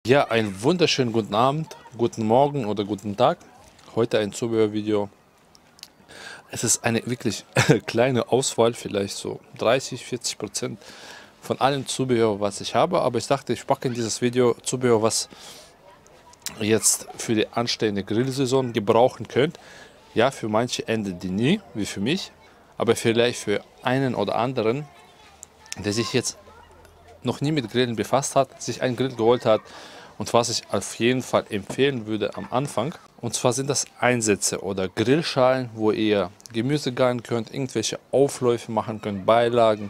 Ja, einen wunderschönen guten Abend, guten Morgen oder guten Tag. Heute ein Zubehörvideo. Es ist eine wirklich kleine Auswahl, vielleicht so 30–40% von allem Zubehör, was ich habe. Aber ich dachte, ich packe in dieses Video Zubehör, was ihr jetzt für die anstehende Grillsaison gebrauchen könnt. Ja, für manche endet die nie, wie für mich. Aber vielleicht für einen oder anderen, der sich jetzt noch nie mit Grillen befasst hat, sich einen Grill geholt hat und was ich auf jeden Fall empfehlen würde am Anfang. Und zwar sind das Einsätze oder Grillschalen, wo ihr Gemüse garen könnt, irgendwelche Aufläufe machen könnt, Beilagen.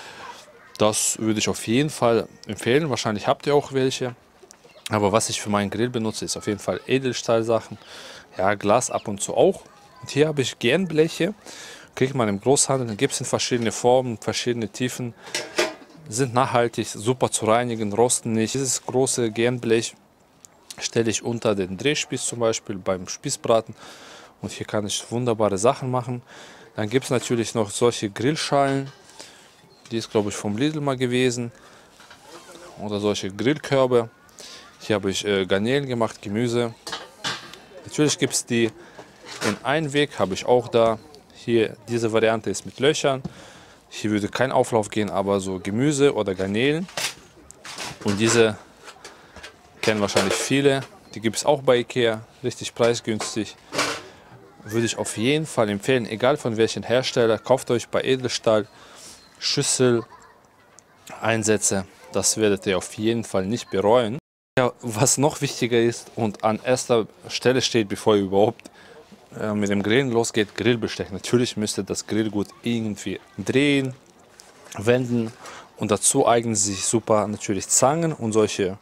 Das würde ich auf jeden Fall empfehlen. Wahrscheinlich habt ihr auch welche. Aber was ich für meinen Grill benutze, ist auf jeden Fall Edelstahlsachen. Ja, Glas ab und zu auch. Und hier habe ich Gernbleche. Kriegt man im Großhandel. Gibt es in verschiedene Formen, verschiedene Tiefen. Sind nachhaltig, super zu reinigen, rosten nicht. Dieses große Gernblech stelle ich unter den Drehspieß zum Beispiel beim Spießbraten. Und hier kann ich wunderbare Sachen machen. Dann gibt es natürlich noch solche Grillschalen. Die ist, glaube ich, vom Lidl mal gewesen. Oder solche Grillkörbe. Hier habe ich Garnelen gemacht, Gemüse. Natürlich gibt es die in Einweg, habe ich auch da. Hier, diese Variante ist mit Löchern. Hier würde kein Auflauf gehen, aber so Gemüse oder Garnelen. Und diese kennen wahrscheinlich viele. Die gibt es auch bei Ikea, richtig preisgünstig. Würde ich auf jeden Fall empfehlen, egal von welchen Hersteller. Kauft euch bei Edelstahl Schüssel, Einsätze. Das werdet ihr auf jeden Fall nicht bereuen. Ja, was noch wichtiger ist und an erster Stelle steht, bevor ihr überhaupt mit dem Grillen losgeht, Grillbesteck. Natürlich müsst ihr das Grillgut irgendwie drehen, wenden und dazu eignen sich super natürlich Zangen und solche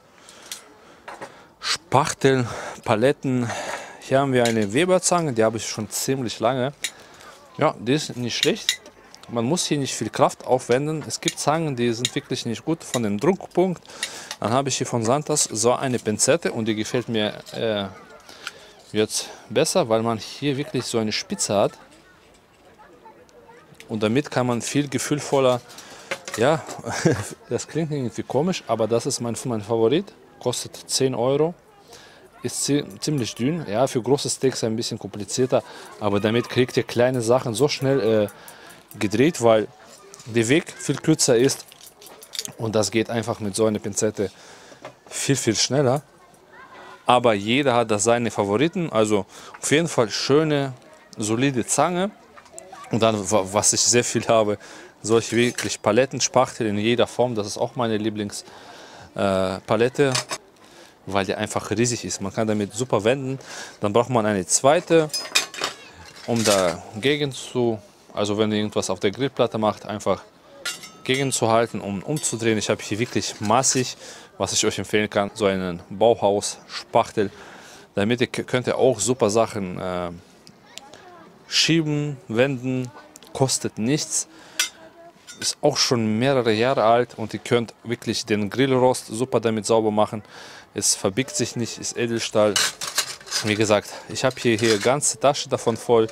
Spachteln, Paletten. Hier haben wir eine Weber-Zange, die habe ich schon ziemlich lange. Ja, die ist nicht schlecht. Man muss hier nicht viel Kraft aufwenden. Es gibt Zangen, die sind wirklich nicht gut von dem Druckpunkt. Dann habe ich hier von Santas so eine Pinzette und die gefällt mir jetzt besser, weil man hier wirklich so eine Spitze hat. Und damit kann man viel gefühlvoller, ja, das klingt irgendwie komisch, aber das ist mein Favorit. Kostet 10 Euro. Ist ziemlich dünn. Ja, für große Steaks ein bisschen komplizierter, aber damit kriegt ihr kleine Sachen so schnell gedreht, weil der Weg viel kürzer ist. Und das geht einfach mit so einer Pinzette viel schneller. Aber jeder hat da seine Favoriten. Also auf jeden Fall schöne, solide Zange. Und dann, was ich sehr viel habe, solche wirklich Paletten, Spachtel in jeder Form. Das ist auch meine Lieblingspalette, weil die einfach riesig ist. Man kann damit super wenden. Dann braucht man eine zweite, um dagegen zu, also wenn ihr irgendwas auf der Grillplatte macht, einfach gegenzuhalten, um umzudrehen. Ich habe hier wirklich massig, was ich euch empfehlen kann, so einen Bauhaus-Spachtel. Damit könnt ihr auch super Sachen schieben, wenden, kostet nichts. Ist auch schon mehrere Jahre alt und ihr könnt wirklich den Grillrost super damit sauber machen. Es verbiegt sich nicht, ist Edelstahl. Wie gesagt, ich habe hier ganze Tasche davon voll.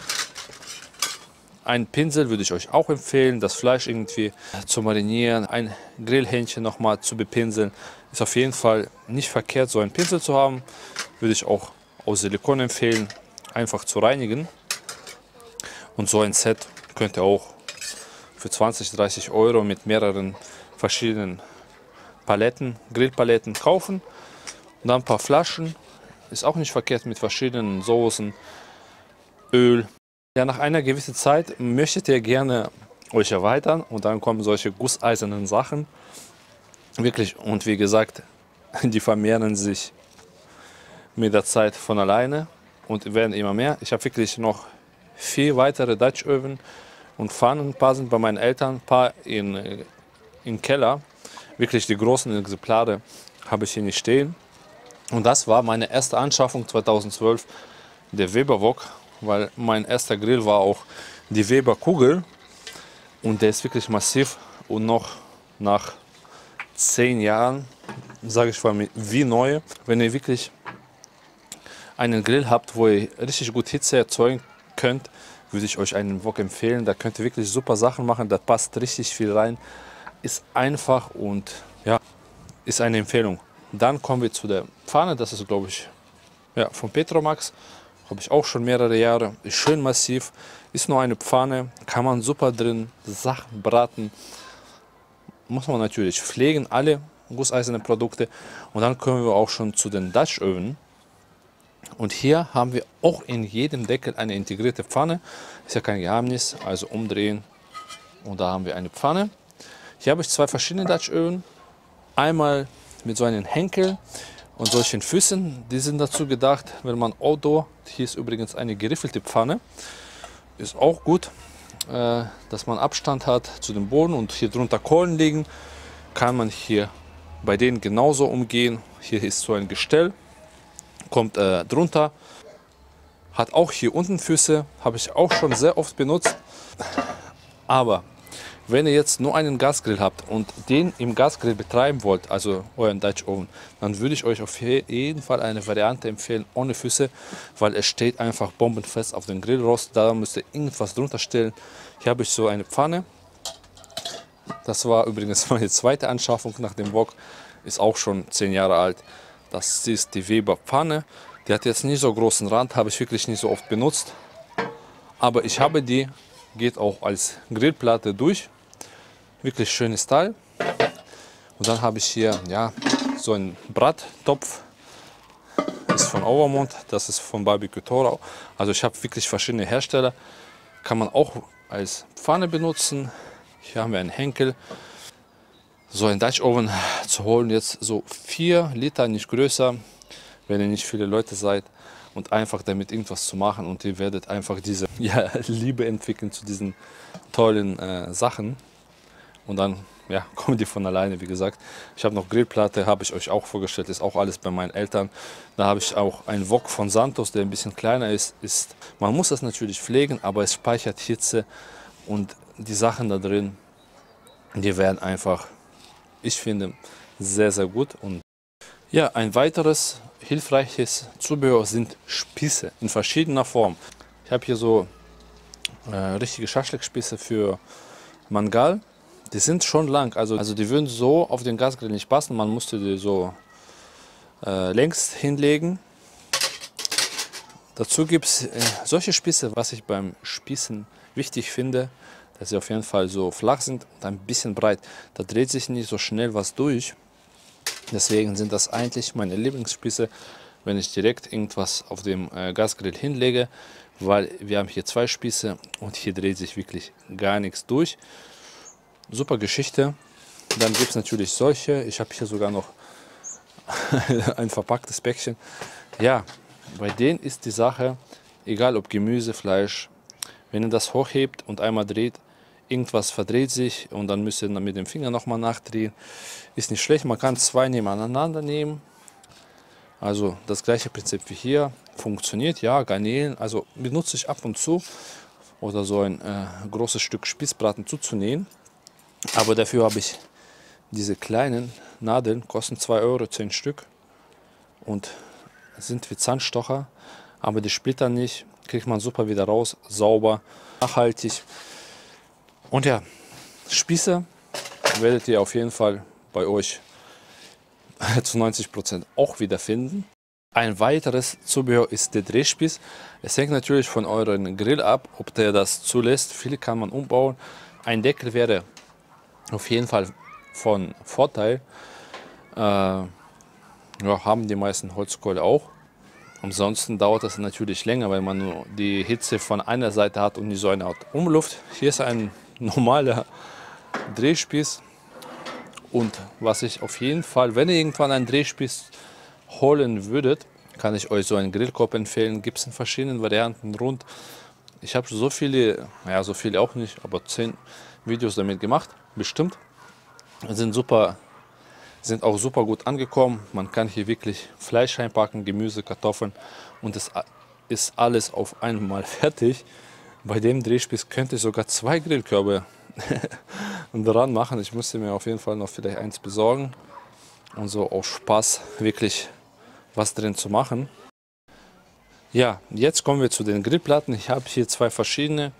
Ein Pinsel würde ich euch auch empfehlen, das Fleisch irgendwie zu marinieren, ein Grillhähnchen nochmal zu bepinseln. Ist auf jeden Fall nicht verkehrt, so einen Pinsel zu haben. Würde ich auch aus Silikon empfehlen, einfach zu reinigen. Und so ein Set könnt ihr auch für 20–30 Euro mit mehreren verschiedenen Paletten, Grillpaletten kaufen. Und dann ein paar Flaschen, ist auch nicht verkehrt, mit verschiedenen Soßen, Öl. Ja, nach einer gewissen Zeit möchtet ihr gerne euch erweitern und dann kommen solche gusseisernen Sachen. Wirklich, und wie gesagt, die vermehren sich mit der Zeit von alleine und werden immer mehr. Ich habe wirklich noch 4 weitere Dutch Oven und Pfannen. Ein paar sind bei meinen Eltern, ein paar im Keller. Wirklich die großen Exemplare habe ich hier nicht stehen. Und das war meine erste Anschaffung 2012, der Weber Wok. Weil mein erster Grill war auch die Weber Kugel und der ist wirklich massiv und noch nach 10 Jahren, sage ich mal, wie neu. Wenn ihr wirklich einen Grill habt, wo ihr richtig gut Hitze erzeugen könnt, würde ich euch einen Wok empfehlen. Da könnt ihr wirklich super Sachen machen, da passt richtig viel rein, ist einfach und ja, ist eine Empfehlung. Dann kommen wir zu der Pfanne. Das ist, glaube ich, ja, von Petromax. Habe ich auch schon mehrere Jahre. Ist schön massiv. Ist nur eine Pfanne. Kann man super drin Sachen braten. Muss man natürlich pflegen, alle gusseiserne Produkte. Und dann kommen wir auch schon zu den Dutch Oven. Und hier haben wir auch in jedem Deckel eine integrierte Pfanne. Ist ja kein Geheimnis. Also umdrehen. Und da haben wir eine Pfanne. Hier habe ich zwei verschiedene Dutch Oven. Einmal mit so einem Henkel und solchen Füßen. Die sind dazu gedacht, wenn man Outdoor, hier ist übrigens eine geriffelte Pfanne, ist auch gut, dass man Abstand hat zu dem Boden und hier drunter Kohlen liegen, kann man hier bei denen genauso umgehen. Hier ist so ein Gestell, kommt drunter, hat auch hier unten Füße, habe ich auch schon sehr oft benutzt. Aber wenn ihr jetzt nur einen Gasgrill habt und den im Gasgrill betreiben wollt, also euren Dutch Oven, dann würde ich euch auf jeden Fall eine Variante empfehlen ohne Füße, weil es steht einfach bombenfest auf den Grillrost. Da müsst ihr irgendwas drunter stellen. Hier habe ich so eine Pfanne. Das war übrigens meine zweite Anschaffung nach dem Wok. Ist auch schon 10 Jahre alt. Das ist die Weber Pfanne. Die hat jetzt nicht so großen Rand, habe ich wirklich nicht so oft benutzt. Aber ich habe die, geht auch als Grillplatte durch. Wirklich schönes Teil. Und dann habe ich hier ja, so einen Brattopf. Ist von Auermond, das ist von Barbecue Thorau. Also ich habe wirklich verschiedene Hersteller. Kann man auch als Pfanne benutzen. Hier haben wir einen Henkel. So ein Dutch Oven zu holen, jetzt so 4 Liter, nicht größer, wenn ihr nicht viele Leute seid. Und einfach damit irgendwas zu machen. Und ihr werdet einfach diese ja, Liebe entwickeln zu diesen tollen Sachen. Und dann ja, kommen die von alleine, wie gesagt. Ich habe noch Grillplatte, habe ich euch auch vorgestellt, ist auch alles bei meinen Eltern. Da habe ich auch einen Wok von Santos, der ein bisschen kleiner ist. Man muss das natürlich pflegen, aber es speichert Hitze. Und die Sachen da drin, die werden einfach, ich finde, sehr, sehr gut. Und ja, ein weiteres hilfreiches Zubehör sind Spieße in verschiedener Form. Ich habe hier so richtige Schaschlik-Spieße für Mangal. Die sind schon lang, also die würden so auf den Gasgrill nicht passen. Man musste die so längs hinlegen. Dazu gibt es solche Spieße, was ich beim Spießen wichtig finde, dass sie auf jeden Fall so flach sind und ein bisschen breit. Da dreht sich nicht so schnell was durch. Deswegen sind das eigentlich meine Lieblingsspieße, wenn ich direkt irgendwas auf dem Gasgrill hinlege, weil wir haben hier 2 Spieße und hier dreht sich wirklich gar nichts durch. Super Geschichte. Dann gibt es natürlich solche. Ich habe hier sogar noch ein verpacktes Päckchen. Ja, bei denen ist die Sache, egal ob Gemüse, Fleisch, wenn ihr das hochhebt und einmal dreht, irgendwas verdreht sich und dann müsst ihr mit dem Finger nochmal nachdrehen. Ist nicht schlecht, man kann 2 nebeneinander nehmen. Also das gleiche Prinzip wie hier. Funktioniert, ja, Garnelen, also benutze ich ab und zu. Oder so ein großes Stück Spießbraten zuzunähen. Aber dafür habe ich diese kleinen Nadeln, kosten 2 Euro, 10 Stück. Und sind wie Zahnstocher, aber die splittern nicht, kriegt man super wieder raus, sauber, nachhaltig. Und ja, Spieße werdet ihr auf jeden Fall bei euch zu 90% auch wiederfinden. Ein weiteres Zubehör ist der Drehspieß. Es hängt natürlich von eurem Grill ab, ob der das zulässt. Viele kann man umbauen. Ein Deckel wäre auf jeden Fall von Vorteil. Ja, haben die meisten Holzkohle auch. Ansonsten dauert das natürlich länger, weil man nur die Hitze von einer Seite hat und nicht so eine Art Umluft. Hier ist ein normaler Drehspieß. Und was ich auf jeden Fall, wenn ihr irgendwann einen Drehspieß holen würdet, kann ich euch so einen Grillkorb empfehlen. Gibt es in verschiedenen Varianten rund. Ich habe so viele, ja so viele auch nicht, aber 10 Videos damit gemacht, bestimmt. Sind auch super gut angekommen. Man kann hier wirklich Fleisch reinpacken, Gemüse, Kartoffeln und es ist alles auf einmal fertig. Bei dem Drehspieß könnte ich sogar 2 Grillkörbe dran machen. Ich müsste mir auf jeden Fall noch vielleicht eins besorgen und so aus Spaß wirklich was drin zu machen. Ja, jetzt kommen wir zu den Grillplatten. Ich habe hier 2 verschiedene.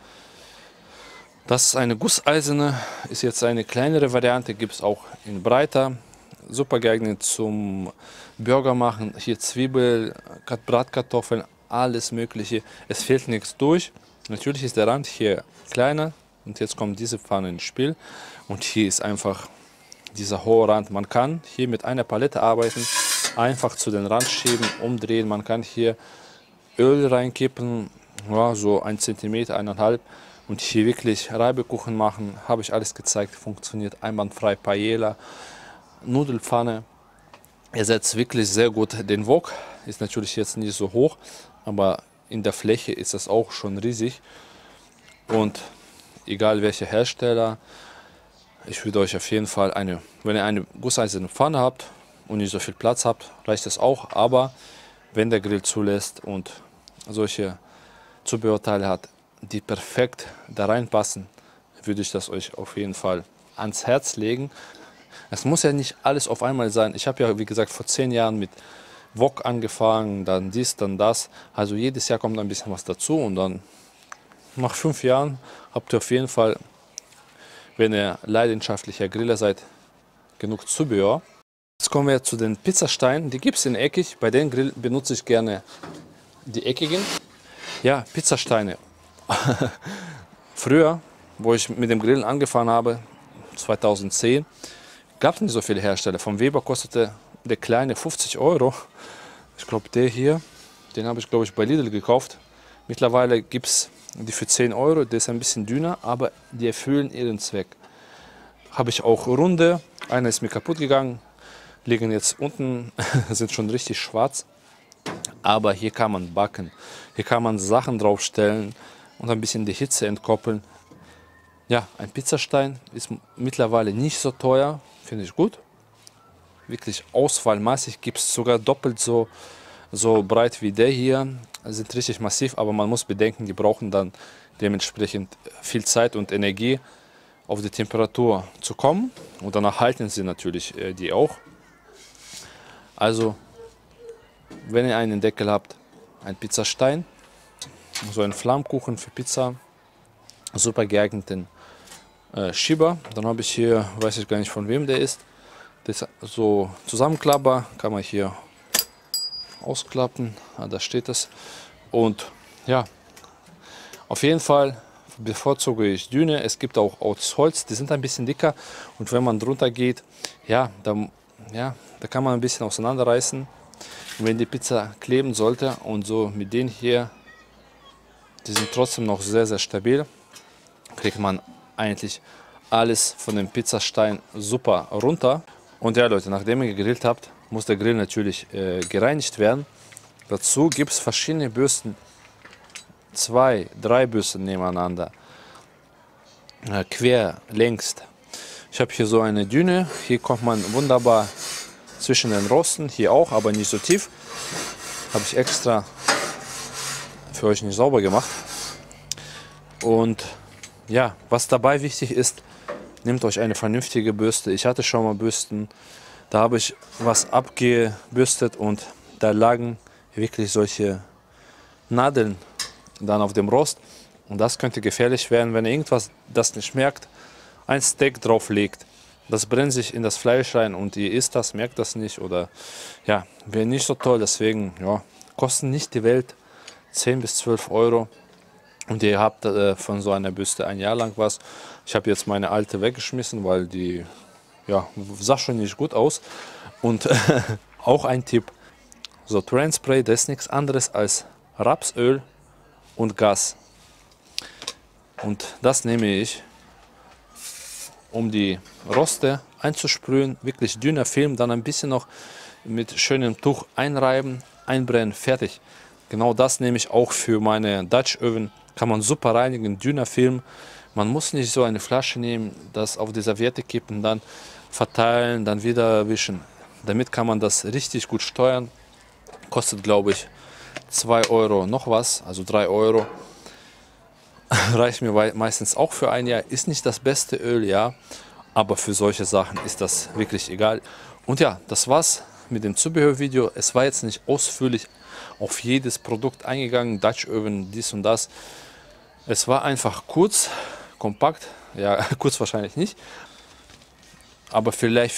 Das ist eine gusseiserne, ist jetzt eine kleinere Variante, gibt es auch in breiter. super geeignet zum Burger machen. Hier Zwiebel, Bratkartoffeln, alles Mögliche. Es fehlt nichts durch. Natürlich ist der Rand hier kleiner und jetzt kommt diese Pfanne ins Spiel. Und hier ist einfach dieser hohe Rand. Man kann hier mit einer Palette arbeiten, einfach zu den Rand schieben, umdrehen. Man kann hier Öl reinkippen, ja, so 1 cm, 1,5 und hier wirklich Reibekuchen machen. Habe ich alles gezeigt, funktioniert einwandfrei. Paella, Nudelpfanne. Ersetzt wirklich sehr gut den Wok. Ist natürlich jetzt nicht so hoch, aber in der Fläche ist das auch schon riesig. Und egal welcher Hersteller, ich würde euch auf jeden Fall wenn ihr eine gusseiserne Pfanne habt und nicht so viel Platz habt, reicht das auch. Aber wenn der Grill zulässt und solche Zubehörteile hat, die perfekt da reinpassen, würde ich das euch auf jeden Fall ans Herz legen. Es muss ja nicht alles auf einmal sein. Ich habe ja, wie gesagt, vor 10 Jahren mit Wok angefangen, dann dies, dann das. Also jedes Jahr kommt ein bisschen was dazu und dann nach 5 Jahren habt ihr auf jeden Fall, wenn ihr leidenschaftlicher Griller seid, genug Zubehör. Jetzt kommen wir zu den Pizzasteinen. Die gibt es in eckig. Bei den Grill benutze ich gerne die eckigen. Ja, Pizzasteine. Früher, wo ich mit dem Grillen angefangen habe, 2010, gab es nicht so viele Hersteller. Vom Weber kostete der kleine 50 Euro. Ich glaube, der hier, den habe ich, glaube ich, bei Lidl gekauft. Mittlerweile gibt es die für 10 Euro. Der ist ein bisschen dünner, aber die erfüllen ihren Zweck. Habe ich auch runde. Einer ist mir kaputt gegangen. Liegen jetzt unten, sind schon richtig schwarz. Aber hier kann man backen. Hier kann man Sachen draufstellen und ein bisschen die Hitze entkoppeln. Ja, ein Pizzastein ist mittlerweile nicht so teuer. Finde ich gut. Wirklich auswahlmassig. Gibt es sogar doppelt so breit wie der hier. Sind richtig massiv, aber man muss bedenken, die brauchen dann dementsprechend viel Zeit und Energie, auf die Temperatur zu kommen. Und danach halten sie natürlich die auch. Also, wenn ihr einen Deckel habt, ein Pizzastein, so ein Flammkuchen für Pizza, super geeigneten Schieber. Dann habe ich hier, weiß ich gar nicht von wem der ist, das so Zusammenklapper, kann man hier ausklappen, da steht es. Und ja, auf jeden Fall bevorzuge ich Düne. Es gibt auch aus Holz, die sind ein bisschen dicker und wenn man drunter geht, ja, da kann man ein bisschen auseinanderreißen. Und wenn die Pizza kleben sollte und so mit denen hier, die sind trotzdem noch sehr, sehr stabil, kriegt man eigentlich alles von dem Pizzastein super runter. Und ja Leute, nachdem ihr gegrillt habt, muss der Grill natürlich gereinigt werden. Dazu gibt es verschiedene Bürsten, 2, 3 Bürsten nebeneinander, quer, längs. Ich habe hier so eine Düne, hier kommt man wunderbar zwischen den Rosten, hier auch, aber nicht so tief. Habe ich extra für euch nicht sauber gemacht. Und ja, was dabei wichtig ist, nehmt euch eine vernünftige Bürste. Ich hatte schon mal Bürsten, da habe ich was abgebürstet und da lagen wirklich solche Nadeln dann auf dem Rost. Und das könnte gefährlich werden, wenn ihr irgendwas das nicht merkt, ein Steak drauf legt. Das brennt sich in das Fleisch rein und ihr isst das, merkt das nicht oder ja, wäre nicht so toll. Deswegen, ja, kosten nicht die Welt, 10 bis 12 Euro. Und ihr habt von so einer Bürste ein Jahr lang was. Ich habe jetzt meine alte weggeschmissen, weil die ja, sah schon nicht gut aus. Und auch ein Tipp, so Trendspray, das ist nichts anderes als Rapsöl und Gas. Und das nehme ich, um die Roste einzusprühen. Wirklich dünner Film, dann ein bisschen noch mit schönem Tuch einreiben, einbrennen, fertig. Genau das nehme ich auch für meine Dutch Oven. Kann man super reinigen, dünner Film. Man muss nicht so eine Flasche nehmen, das auf die Serviette kippen, dann verteilen, dann wieder wischen. Damit kann man das richtig gut steuern. Kostet, glaube ich, 2 Euro noch was, also 3 Euro. Reicht mir meistens auch für ein Jahr. Ist nicht das beste Öl, ja, aber für solche Sachen ist das wirklich egal. Und ja, das war's mit dem Zubehörvideo. Es war jetzt nicht ausführlich auf jedes Produkt eingegangen, Dutch Oven, dies und das. Es war einfach kurz, kompakt, ja, kurz wahrscheinlich nicht, aber vielleicht für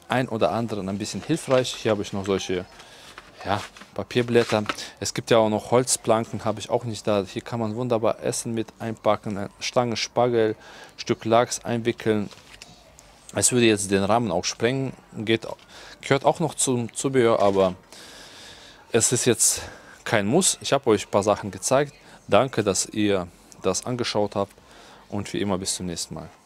ein oder anderen ein bisschen hilfreich. Hier habe ich noch solche, ja, Papierblätter. Es gibt ja auch noch Holzplanken, habe ich auch nicht da. Hier kann man wunderbar Essen mit einpacken, eine Stange Spargel, Stück Lachs einwickeln. Es würde jetzt den Rahmen auch sprengen, gehört auch noch zum Zubehör, aber es ist jetzt kein Muss. Ich habe euch ein paar Sachen gezeigt. Danke, dass ihr das angeschaut habt und wie immer bis zum nächsten Mal.